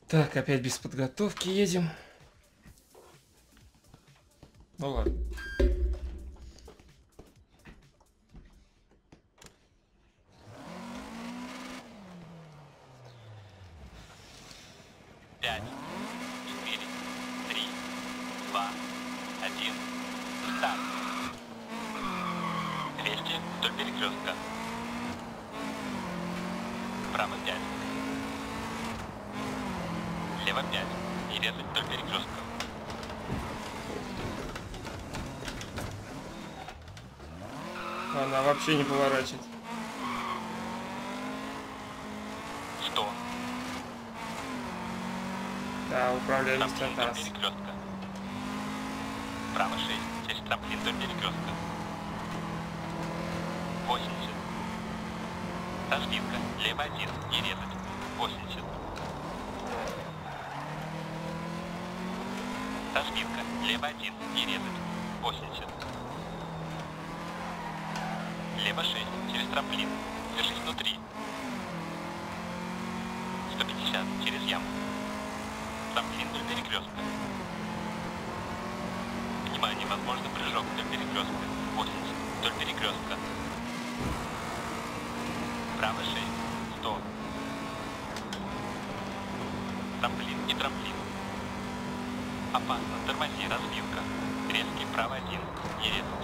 Так, опять без подготовки едем. Ну ладно. Пять, 4, 3, 2, 1, старт. 200 вдоль перекрестка. Право 5. Лево 5. И резать вдоль перекрестка. Она вообще не поворачивает. 100. Да, управляемость Трамплин вдоль АТАС. перекрестка. Право 6. Через трамплин вдоль перекрестка. 80. Разбивка. Лево 1. И резать. 80. Разбивка. Лево 1. И резать. 80. Лево 6. Через трамплин. Держись внутри. 150. Через яму. Трамплин вдоль перекрестка. Внимание, возможно прыжок вдоль перекрестка. 80. Вдоль перекрестка. Право 6. 100. Трамплин и трамплин. Опасно. Тормози. Развилка. Резкий. Право 1. Не резать.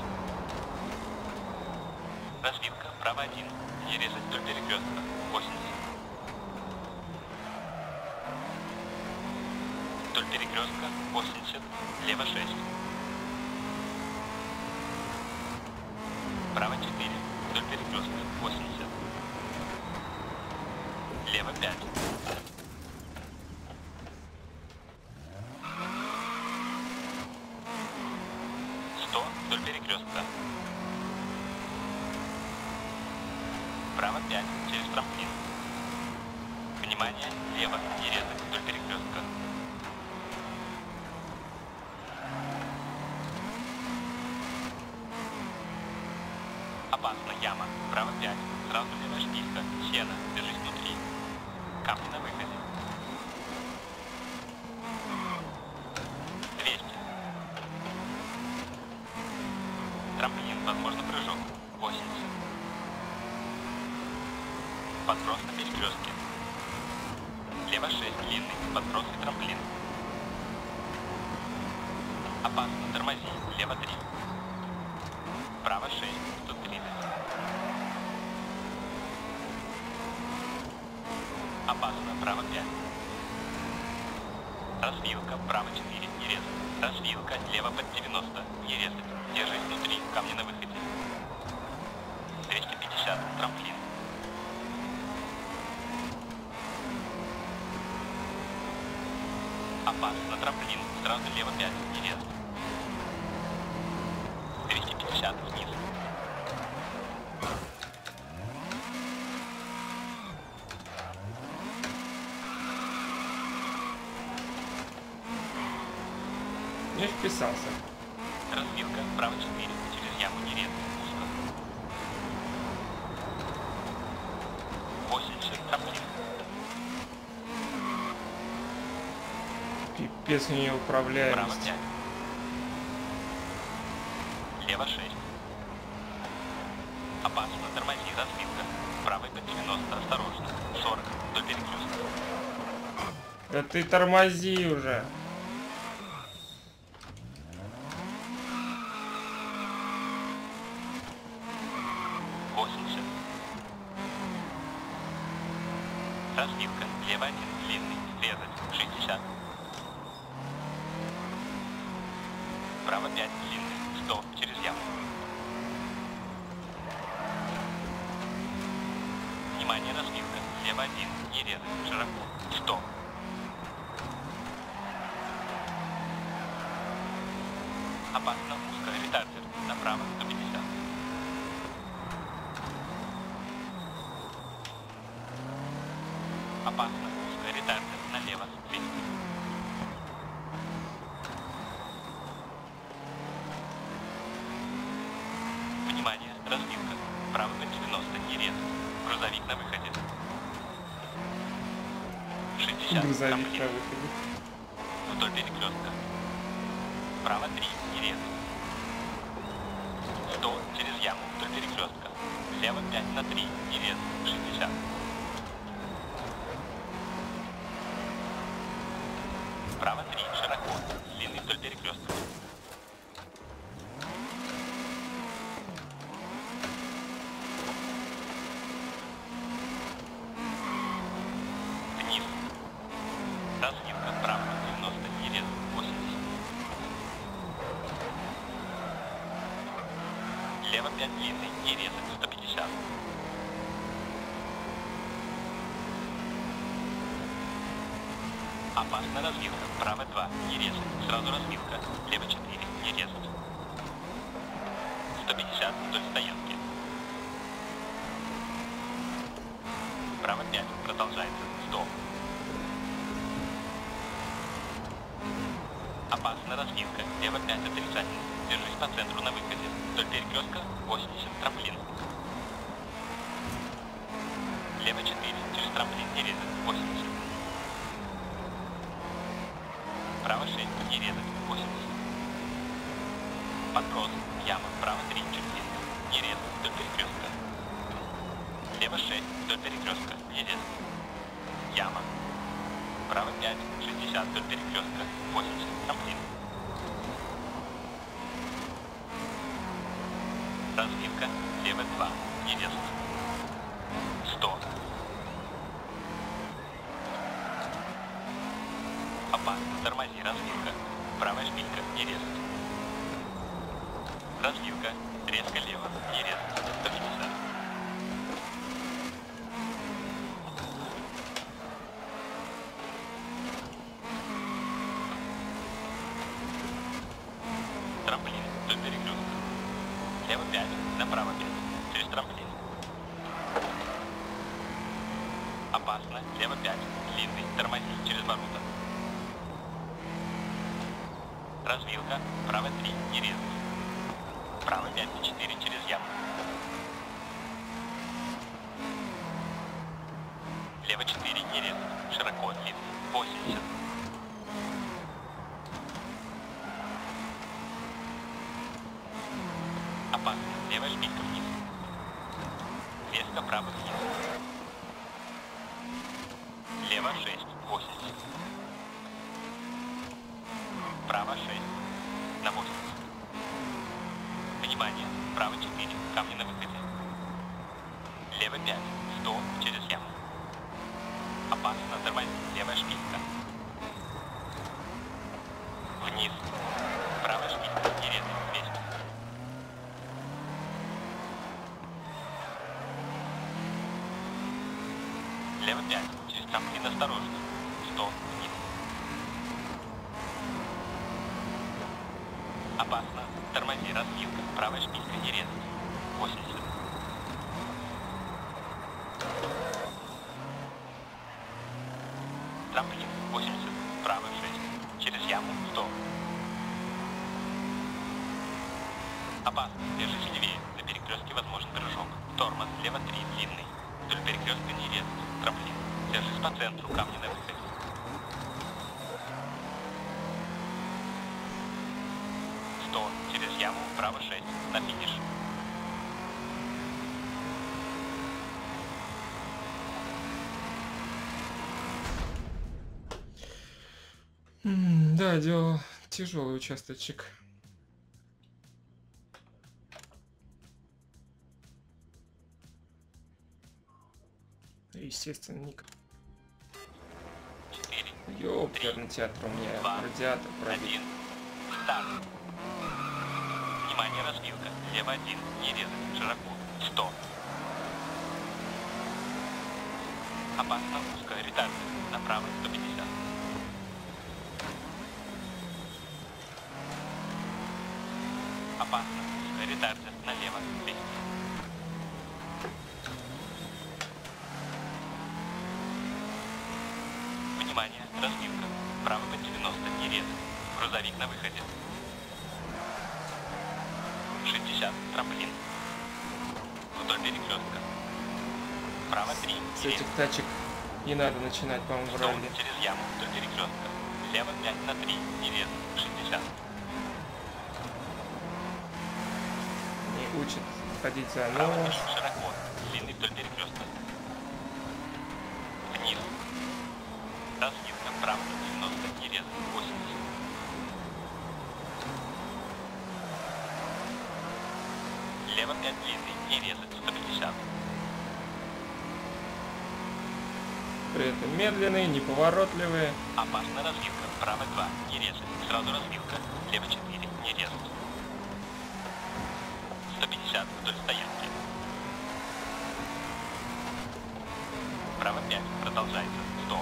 Развилка. Право 1. Не резать вдоль перекрестка. 80. Вдоль перекрестка. 80. Лево 6. Право 4. Вдоль перекрестка. 80. Лево 5. Вдоль перекрестка. Право 5. Через трамплин. Внимание, лево. Не резать вдоль перекрестка. Опасно, яма. Право 5. Сразу левая шпилька. Сено. Держись внутри. Камни на выходе. 200. Трамплин, возможно прыжок. 80. Подброс на перекрестке. Лево 6, длинный, подброс и трамплин. Опасно, тормози. Лево 3. Право 6, 130. Опасно, право 5. Развилка, право 4, не резать. Развилка, лево под 90, не резать. Держись внутри, камни на выходе. 250, трамплин. Опасно, трамплин, сразу лево 5, не резать. 250, вниз. Не вписался. Развилка, право 4, через яму не резать, узко. 80, трамплин. Пипец у нее Право управляемость. 5. Лево 6. Опасно, тормози, развилка. Правый под 90, осторожно. 40, вдоль перекрестка. Да ты тормози уже. Развилка, лево 1, длинный, резать, 60. Право 5, длинный, 100, через яму. Внимание, развилка, лево 1, не резать, широко, 100. Опасно, узко, ретардер, направо, 150. Опасно, узко, ретардер, налево, 200. Внимание, развилка, право под 90, не резать, грузовик на выходе. 60. Грузовик на трамплин. выходе. Вдоль перекрестка. Право 3, не резать. 100 через яму вдоль перекрестка. Слева 5 на 3, не резать. 60. Право 3, широко. Длинный вдоль перекрестка. Вниз. Развилка вправо 90, не резать. 80. Лево 5 длинный, не резать. 150. Опасна развилка. Право 2, не резать. Сразу развилка. Лево 4, не резать. 150 вдоль стоянки. Право 5, продолжается. 100. Опасна развилка. Лево 5 отрицательно. Держись по центру на выходе. Вдоль перекрестка 80, трамплин. Лево 4, через трамплин не резать. 80. Право 6, не резать. 80. Подброс. Яма. Право 3, через длинный. Не резать. Вдоль перекрестка. Лево 6, вдоль перекрестка. Не резать. Яма. Право 5, 60 вдоль перекрестка. 80. Трамплин. Развилка. Лево 2. Не резать. 100. Опасно. Тормози. Развилка. Правая шпилька. Не резать. Развилка. Резко лево. Не резать. 150. Трамплин. Вдоль перекрестка. Лево 5. Направо 5. Через трамплин. Опасно. Лево 5. Длинный. Тормози. Через ворота. Развилка. Право 3. Не резать. Право 5 на 4 через яму. Лево 4. Не резать. Широко. Длинный. 80. Опасно. Левая шпилька вниз. Резко право вниз. Лево 6. 80. Право 6. На 80. Внимание. Право 4. Камни на выходе. Лево 5. 100 через яму. Опасно. Тормози. Левая шпилька. Вниз. Правая шпилька. Не резать. 200. Лево 5. Через трамплин осторожно. 100. Вниз. Опасно. Тормози. Развилка. Правая шпилька. Не резать. 80. Трамплин. 80. Право 6. Через яму. 100. Опасно. Держись левее. На перекрестке возможен прыжок. Тормоз. Лево 3. Длинный. Вдоль перекрестка не резать. Трамплин. Держись по центру. Камни на выходе. Через яму. Право 6. На финиш. Да, дело тяжелый участочек. Естественно, ник. 4. Ёперный театр у меня. 2, Радиатор пробит. 1. Старт. Внимание, развилка. Лево 1. Не резать. Широко. 100. Опасно. Узкая ретардия. Направо 150. Опасно. Узкая ретардия. Налево 200. Внимание, развилка. Право по 90, не резать. Грузовик на выходе. 60, трамплин. Вдоль перекрестка. Право 3, С не этих резать. тачек Не надо начинать, по-моему, в Стоп, ралли. через яму до перекрестка. Лево 5 на 3, не резать, 60. Не учит ходить за Право нос. широко, длинный вдоль перекрестка. Вниз. Развилка, право 90, не резать, 80. Лево 5 длинный, не резать, 150. При этом медленные, неповоротливые. Опасная развилка, право 2, не резать, сразу развилка, лево 4, не резать. 150 вдоль стоянки. Право 5, продолжается, 100.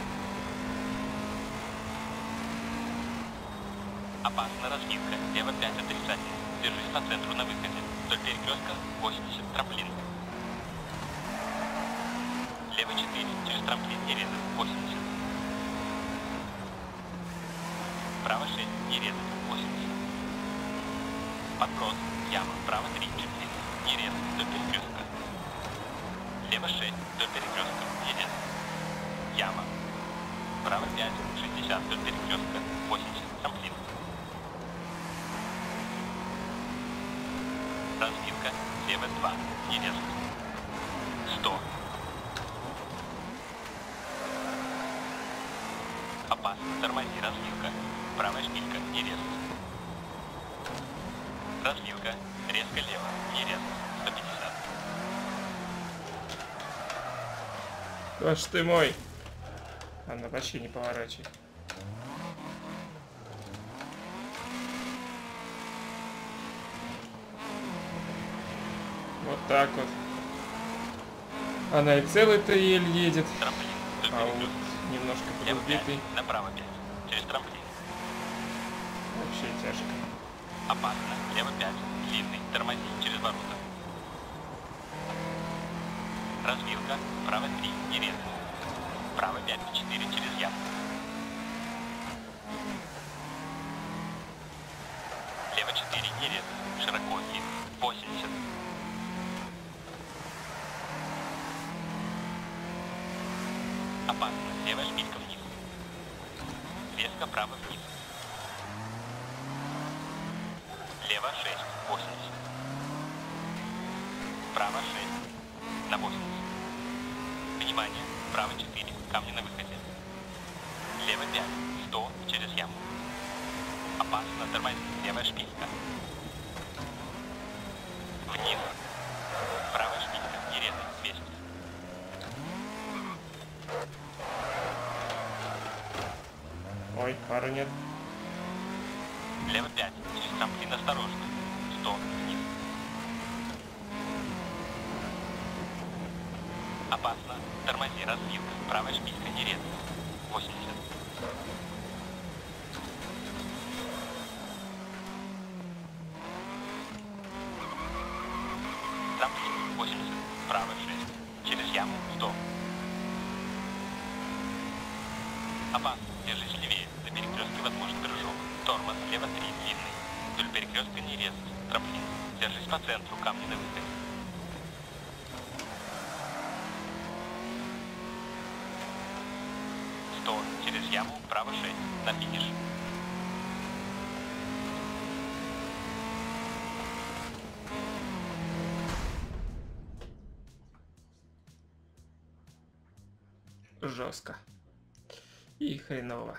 Опасная развилка, лево 5 отрицательно, держись по центру на выходе, вдоль перекрестка 80, трамплин. Лево 4, через трамплин не резать, 80. Право 6, не резать, 80. Подброс, яма, право 3, чуть не резать, вдоль перекрестка. Лево 6, вдоль перекрестка, не резать. Яма. Право 5, 60, вдоль перекрестка, 80, трамплин. Развилка, лево 2, не резать. 100. Опасно, тормози, развилка. Правая шпилька, не резать. Развилка, резко лево, не резать, 150. Боже ты мой. Она вообще не поворачивает. Вот так вот. Она и целый-то еле едет. Трамплин, вдоль А вот перекрестка. немножко Лево 5, подубитый. направо 5, через трамплин. Вообще тяжко. Опасно, лево 5, длинный, тормози, через ворота. Развилка, право 3, не резать. Право 5, 4, через яму. Лево 4, не резать, широко, длинный, 80. Опасно, левая шпилька вниз. Резко право вниз. Лево 6, 80. Право 6, на 80. Внимание, право 4, камни на выходе. Лево 5, 100, через яму. Опасно, тормози, левая шпилька. Вниз. Правая шпилька, не резать, 200. Ой, пары нет. Лево 5, через трамплин осторожно. 100, вниз. Опасно, тормози, развилка. Правая шпилька, не резать. 80. Трамплин, 80. Право 6. Через яму, 100. Опасно, держись левее. На перекрестке возможен прыжок. Тормоз, лево 3, длинный. Вдоль перекрестка не резать. Трамплин. Держись по центру, камни на выходе. Через яму, право 6, на финиш. Жестко. И хреново.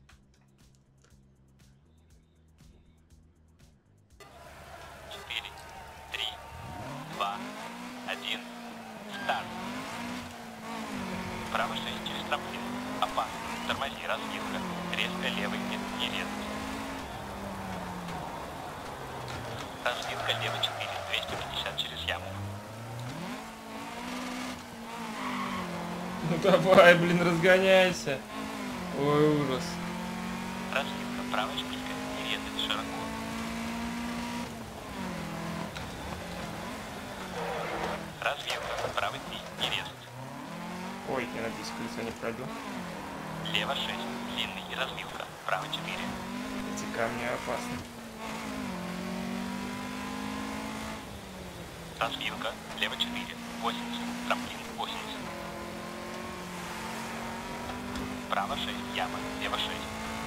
Право 6 через трамплин. Опасно. Тормози, развилка. Резко левый, нет, не резать. Развилка лево 4, 250 через яму. Ну давай, блин, разгоняйся. Ой, ужас. Развилка, правая шпилька, не резать широко. Развилка, правый 3, не резать. Ой, я надеюсь, колесо не пробил. Лево 6, длинный и развилка, право 4. Эти камни опасны. Развилка, лево 4, 80, трамплин 80. Право 6, яма, лево 6.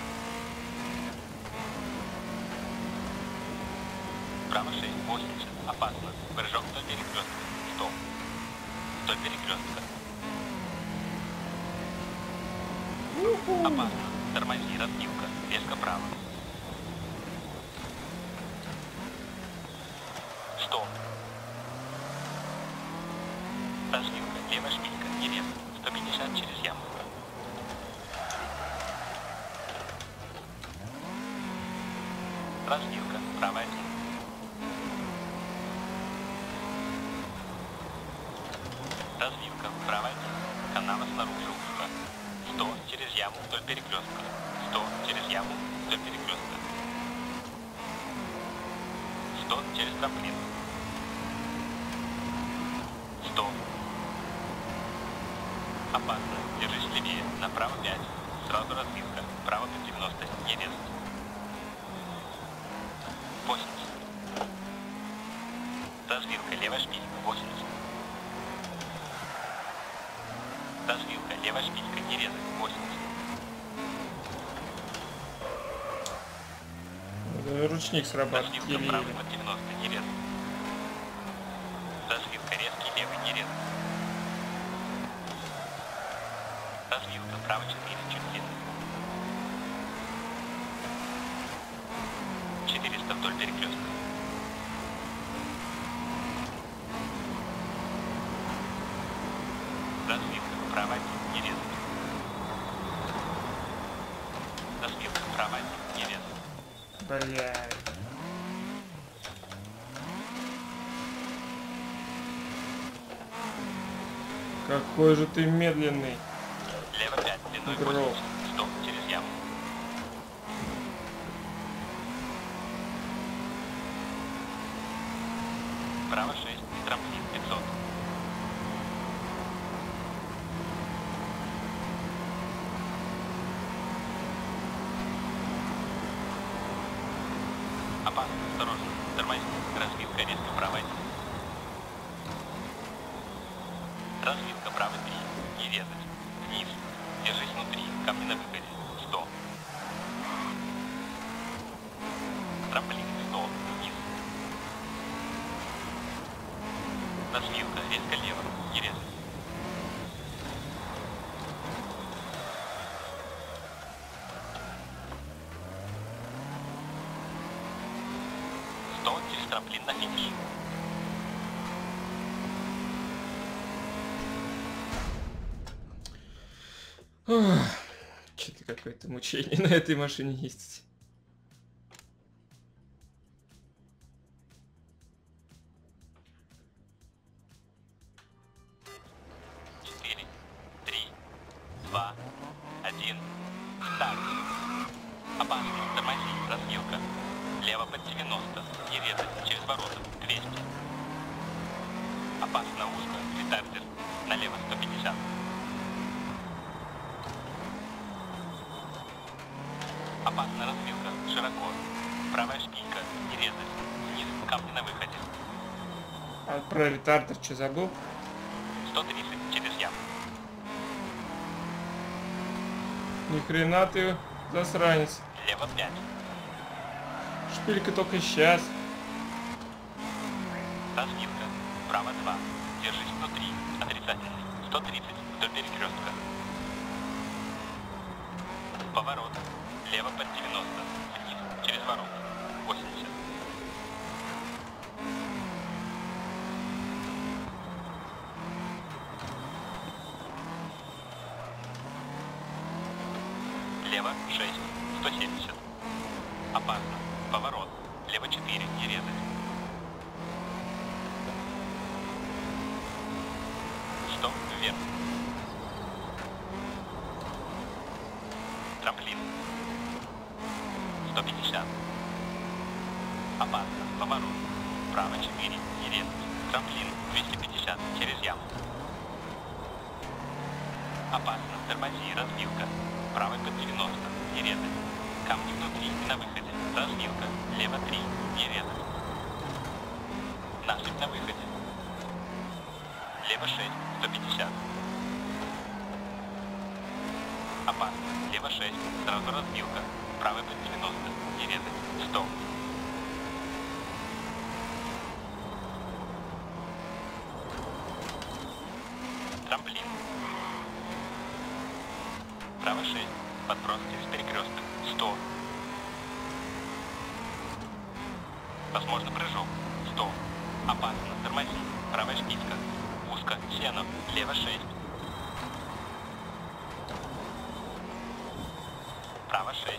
Право 6, 80, опасно. Прыжок вдоль перекрестка. 100. Вдоль перекрестка. Опасно. Тормози, разбивка. Резко право. 100. Разбивка. Левая шпилька. Не резко. 150 через яму. Разбивка. Право 1. Развилка. Право 1. Канава снаружи узко. 100 через яму вдоль перекрестка. 100 через яму вдоль перекрестка. 100 через трамплин. 100. Опасно. Держись левее. Направо 5. Сразу развилка. Право по 90. Не резать. 80. Развилка. Левая шпилька. 80. Развилка. Левая шпилька. Не резать. 80. Ручник срабатывает. Развилка. Право по 90. Не резать. Развилка. Резкий левый. Не резать. Развилка. Право 4. Чуть длинный. 400 вдоль перекрестка. Развилка. Право 1. Не резать. Развилка. Право 1. Не резать. Блядь. Какой же ты медленный. Лево 5. Длиной Гроб. 80. 100 через яму. Право 6. И трамплин 500. Опасно. Осторожно. Тормози. Развилка. Резко право 1. Развилка. Право 3. Не резать. Вниз. Держись внутри. Камни на выходе. 100. Трамплин 100. Вниз. Развилка. Резко лево. Не резать. Через трамплин на финиш. Что-то какое-то мучение на этой машине ездить. Четыре, 3, 2, 1. Старт. Опасно. Тормози. Развилка. Лево под 90. Не резать. Через ворота. 200. Опасно. Узко. Ретардер. Налево 150. Опасно. Развилка. Широко. Правая шпилька. Не резать. Вниз. Камни на выходе. А про ретардер что забыл? 130 через яму. Ни хрена ты засранец. Лево 5. Шпилька только сейчас. Развилка. Право 2. Держись внутри. Отрицательный. 130 вдоль перекрестка. Поворот. Лево под 90. Вниз. Через ворот. 80. Лево 6. 170. Опасно. Поворот. Лево 4. Не резать. Стоп. Вверх. Трамплин. 150. Опасно. Поворот. Право 4. Не резать. Трамплин. 250. Через яму. Опасно. Тормози. Развилка. Правый под 90. Не резать. Камни внутри и на выходе. Развилка. Лево 3. Не резать. Насыпь на выходе. Лево 6. 150. Опасно. Слева 6. Сразу развилка. Правый под 90. Не резать. 100. Трамплин. Право 6. Подброс через перекресток. 100. Возможно прыжок. 100. Опасно. Тормози. Правая шпилька. Узко. Сено. Лево 6. Право 6.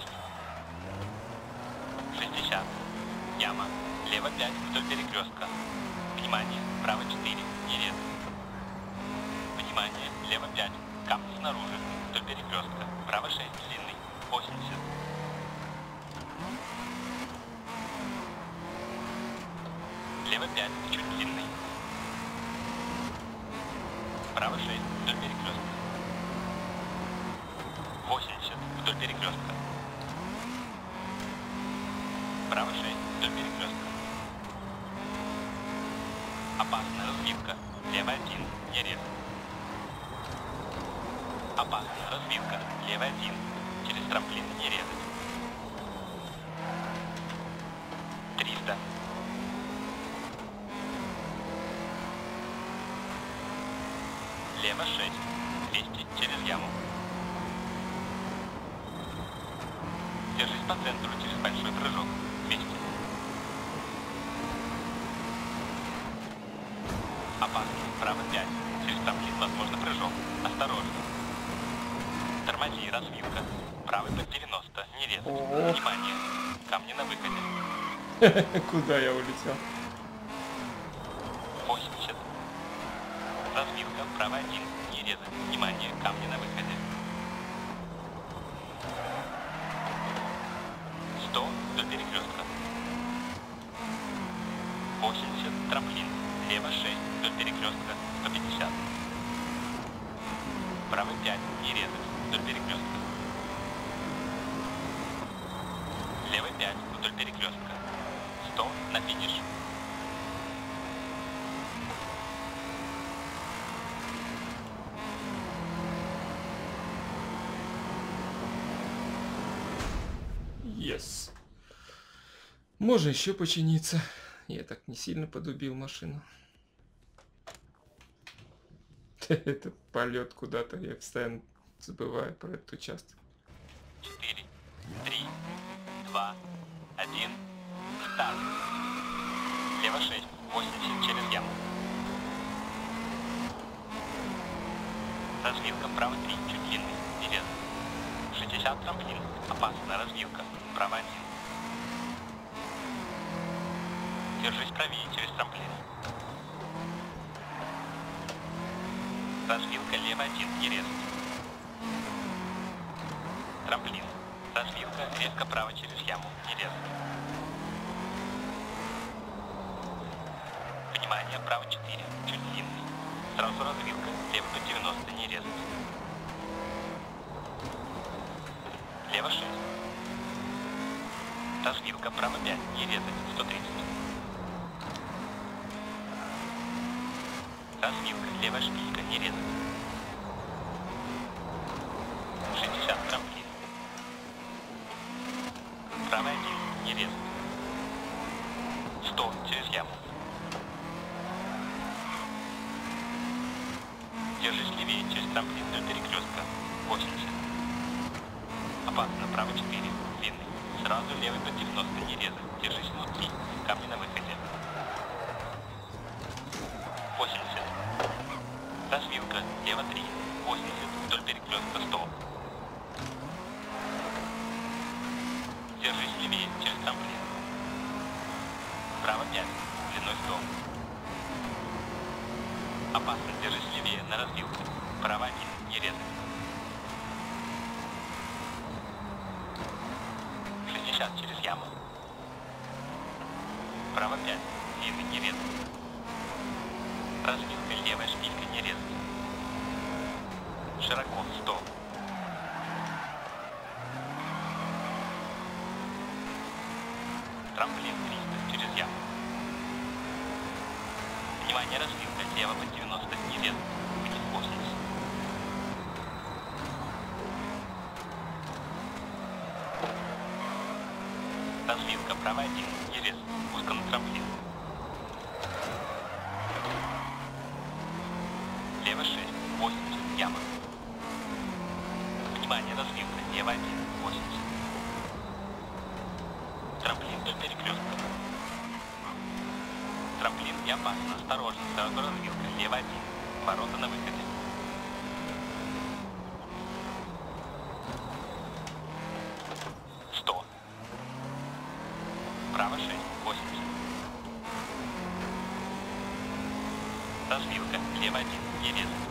60. Яма. Лево 5 вдоль перекрестка. Внимание. Право 4. Не резать. Внимание. Лево 5. Камни снаружи. Вдоль перекрестка. Право 6. Длинный. 80. Лево 5. Чуть длинный. Право 6. Вдоль перекрестка. 80. Вдоль перекрестка. Право 6. Вдоль перекрестка. Опасная развилка. Лево 1. Не резать. Опасная развилка. Лево 1. Через трамплин не резать. 300. Лево 6. 200 через яму. Держись по центру через большой прыжок. 200. Опасно. Право 5. Через трамплин возможно прыжок. Осторожно. Тормози. Развилка. Правый под 90. Не резать. Внимание. Камни на выходе. Куда я улетел? 80. Развилка. Право 1. Не резать. Внимание. Камни на выходе. 100 до перекрестка. 80. Трамплин. Лево 6 до перекрестка. 150. Правый 5. Не резать. Вдоль перекрестка. Левый 5 вдоль перекрестка. 100 на финиш. Yes. Можно еще починиться. Я так не сильно подубил машину. Это полет куда-то. Я постоянно забываю про этот участок. 4, 3, 2, 1. Старт. Лево 6. 80 через яму. Развилка. Право 3. Чуть длинный. Не резать. 60. Трамплин. Опасная развилка. Право 1. Держись правее через трамплин. Развилка. Лево 1. Не резать. Трамплин. Развилка. Резко право через яму. Не резать. Внимание. Право 4. Чуть длинный. Сразу развилка. Лево по 90. Не резать. Лево 6. Развилка. Право 5. Не резать. 130. Развилка. Левая шпилька. Не резать. 60. Трамплин. Правая 1. Не резать. 100. Через яму. Держись левее через трамплин до перекрестка. 80. Опасно. Право 4. Длинный. Сразу левый по 90. Не резать. Держись внутри. Камни на выходе. 80. Развилка. Лево 3. 80. Вдоль перекрестка. 100. Держись левее через трамплин. Право 5. Длиной 100. Опасно. Держись левее на развилке. Право 1. Не резать. 60 через яму. Право 5. Длинный. Не резать. Развилка. Левая шпилька. Не резать. Широко. 100. Трамплин 300 через яму. Внимание, развилка. Лево по 90. Не резать. Вниз 80. Развилка, право 1, не резать, узко на трамплин. Лево 6, 80, яма. Внимание, развилка, лево 1, 80. Трамплин вдоль перекрестка. Трамплин и опасно, осторожно, сразу развилка, лево 1, ворота на выходе. Право 6, 80. Развилка, лево 1, не резать.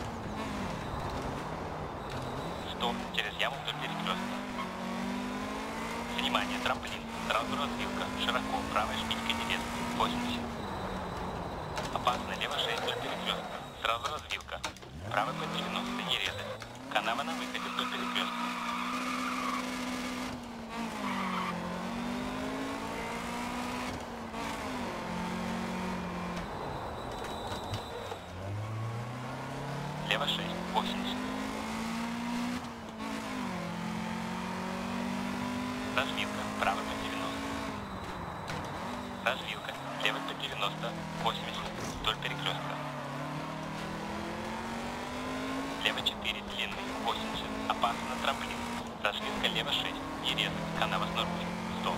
100, через яму вдоль перекрестка. Внимание, трамплин, сразу развилка, широко, правая шпилька не резать, 80. Опасно, лево 6 вдоль перекрестка, сразу развилка, правый под 90, не резать. Канава на выходе вдоль перекрестка. Лево 6, 80. Развилка, правый по 90. Развилка, левый по 90, 80, вдоль перекрестка. Лево 4, длинный, 80, опасно, трамплин. Развилка, лево 6, не резать, канава снаружи, 100.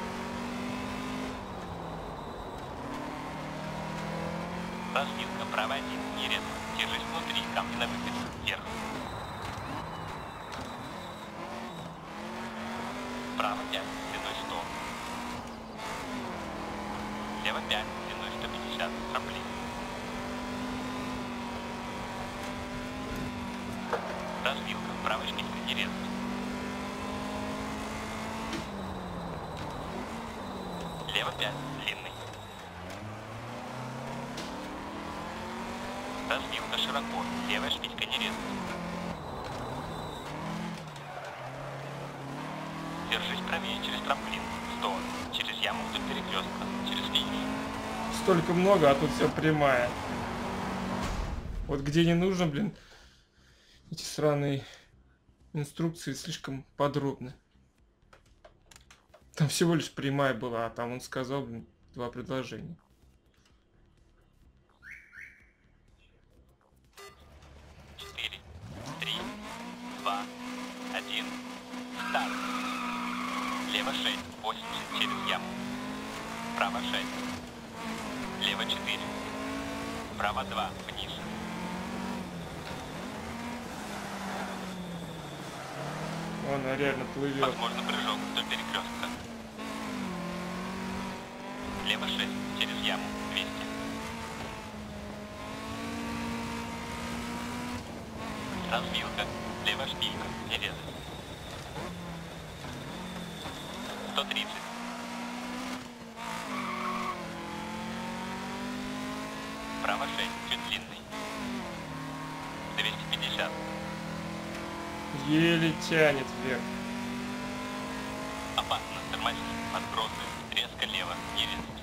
Развилка, право 1, не резать. Держись внутри, камни на выходе, вверх. Право 5, длиной 100. Лево 5, длиной 150, трамплин. Развилка, правая шпилька, не резать. Лево 5, длинный. Развилка широко, левая шпилька не резать. Держись правее через трамплин, 100, через яму вдоль перекрестка, через финиш. Столько много, а тут все прямая. Вот где не нужно, блин, эти сраные инструкции слишком подробны. Там всего лишь прямая была, а там он сказал, блин, 2 предложения. Лево 6, 80 через яму. Право 6. Лево 4. Право 2, вниз. Он реально плывет. Возможно, прыжок вдоль перекрестка. Лево 6, через яму, 200. Развилка, лево шпилька, не резать. 130. Право 6, чуть длинный. 250. Еле тянет вверх. Опасно, тормози, отбросы, резко лево, не резать.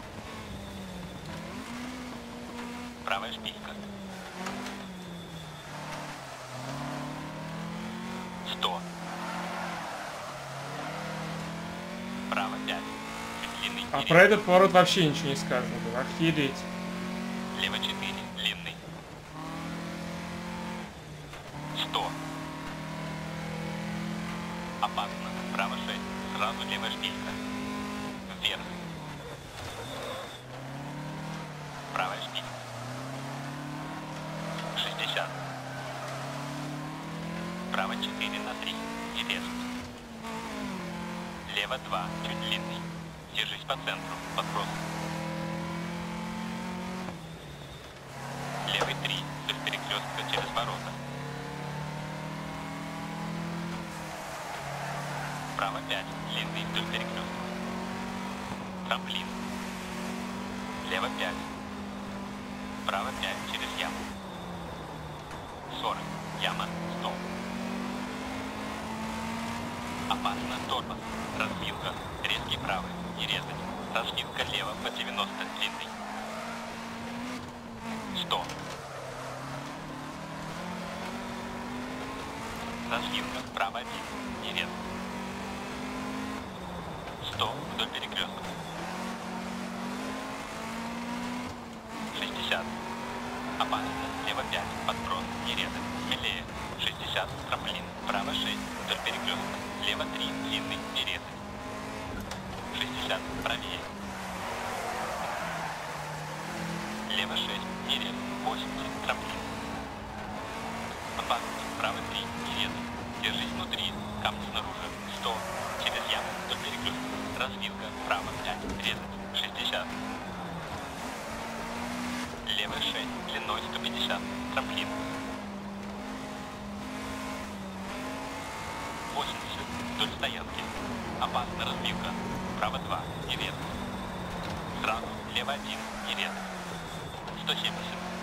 Правая шпилька. 100. Право 5. Чуть длинный. А про этот поворот вообще ничего не сказано было. Охереть. Лево 4. Длинный. 100. Опасно. Право 6. Сразу левая шпилька. Вверх. Правая шпилька. 60. Право 4 на 3. И резко. Лево 2, чуть длинный. Держись по центру, подброс. Левый 3, вдоль перекрестка через ворота. Право 5, длинный вдоль перекрестка. Трамплин. Лево 5. Право 5, через яму. 40, яма, 100. Опасно, тормоз. Развилка. Резкий правый. Не резать. Развилка лево по 90 длинный. 100. Развилка вправо 1. Не резать. 100. 100 вдоль перекрестка. 60. Опасно. Слева 5. Подброс. Не резать. Смелее. 60. Трамплин. Право 6. Вдоль перекрестка. Слева 3. Длинный. Не резать. 60. Правее. Лево 6. Не резать. 80. Трамплин. Опасно. Право 3. Не резать. Держись внутри. Камни снаружи. 100. Через яму вдоль перекрестка. Развилка. Право 5. Резать. 60. Лево 6. Длиной 150. Трамплин. 80. Вдоль стоянки. Опасна развилка. Право 2. Не резать. Сразу. Лево 1. Не резать. 170.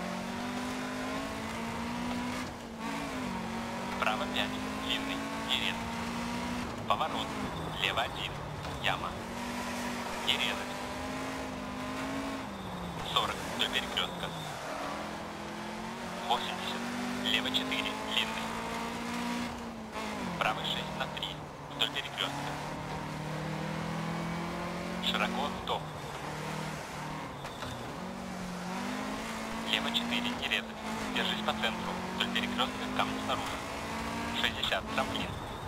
Право 5. Длинный. Не резать. Поворот. Лево 1. Яма. Не резать. 40. Вдоль перекрестка. 80. Лево 4. Длинный. Право 6 на 3. Вдоль перекрестка. Широко. Стоп. Лево 4. Не резать. Держись по центру. Вдоль перекрестка. Камни снаружи. 60. Трамплин.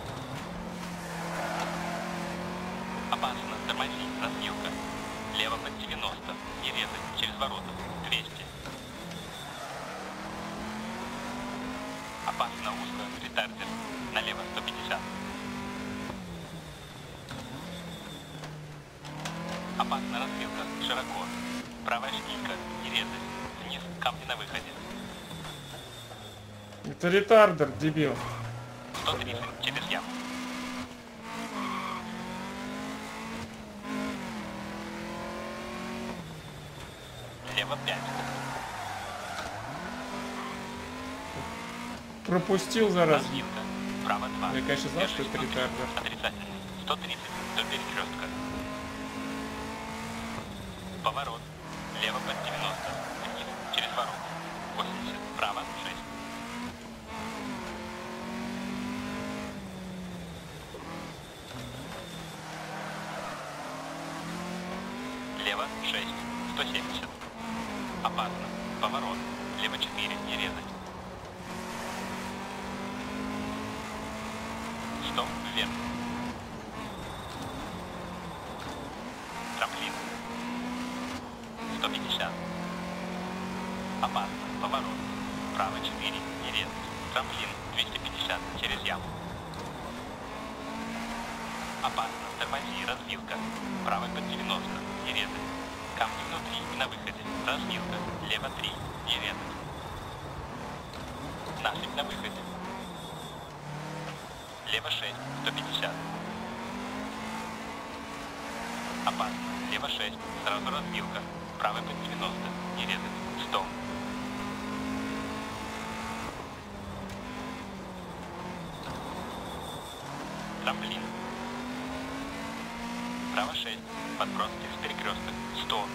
Опасно. Тормози. Развилка. Лево под 90. Не резать. Через ворота. 200. Опасно. Узко. Ретардер. Налево 150. Опасно. Развилка. Широко. Правая шпилька. Не резать. Вниз. Камни на выходе. Это ретардер, дебил. 130. Через яму. Лево 5. Пропустил, зараза. Развилка. Право 2. Я, конечно, знал, что это ретардер. Отрицательный. 130. До перекрестка. Поворот. Лево под 90. Вниз. Через ворот. 80. Право 6. Лево 6. 170. Опасно. Поворот. Лево 4. Не резать. 100. Вверх. Трамплин. 150. Опасно. Поворот. Право 4. Не резать. Трамплин. 250. Через яму. Опасно. Тормози. Развилка. Право под 90. Не резать. Камни внутри и на выходе. Развилка. Лево 3. Не резать. Насыпь на выходе. Лево 6. 150. Опасно. Лево 6. Сразу развилка. Правый под 90. Не резать. 100. Трамплин. Право 6. Подброс через перекресток. 100.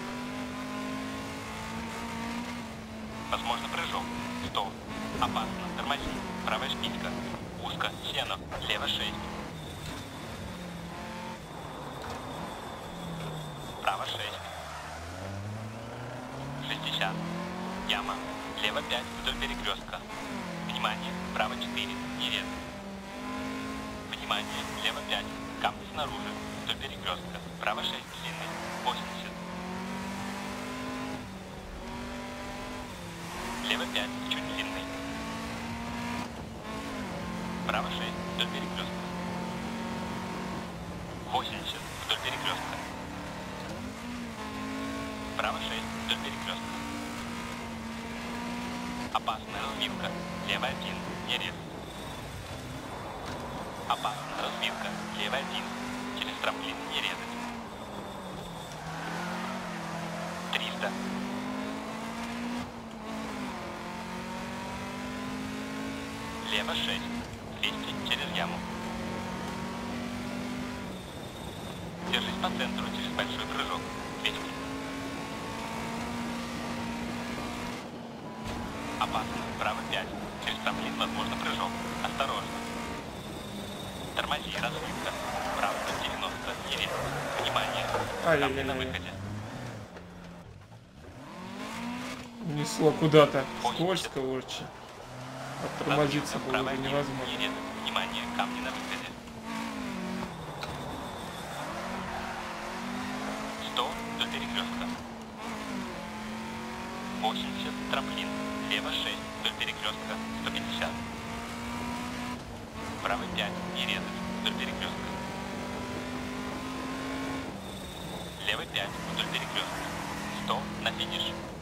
Возможно прыжок. 100. Опасно. Тормози. Правая шпилька. Узко. Сено. Лево 6. Право 6. 60. Яма. Лево 5 вдоль перекрестка. Внимание. Право 4. Не резать. Внимание. Лево 5. Камни снаружи. Вдоль перекрестка. Право 6. Длинный. 80. Лево 5. Чуть длинный. Право 6. Вдоль перекрестка. 80. Вдоль перекрестка. Право 6. Вдоль перекрестка. Опасная развилка. Лево 1. Не резать. Опасная развилка. Лево 1. Через трамплин не резать. 300. Лево 6. 200 через яму. Держись по центру через большой прыжок. 200. Опасно. Право 5. Через трамплин возможно прыжок. Осторожно. Тормози. Развилка. Право под 90. Не резать. Внимание. Камни на Ай-яй-яй. выходе. Несло куда-то. 80. Скользко очень. Оттормозиться было Правая бы девять, невозможно. не резать. Внимание, камни на выходе. 100 до перекрестка. 80, трамплин. Лево 6, вдоль перекрестка. 150. Правый 5, не резать, вдоль перекрестка. Левый 5, вдоль перекрестка. 100 на финиш.